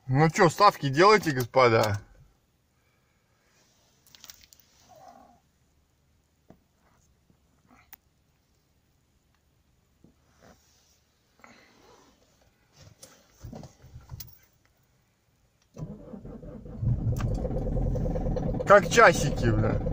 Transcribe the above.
Ну что, ставки делайте, господа. Как часики, бля.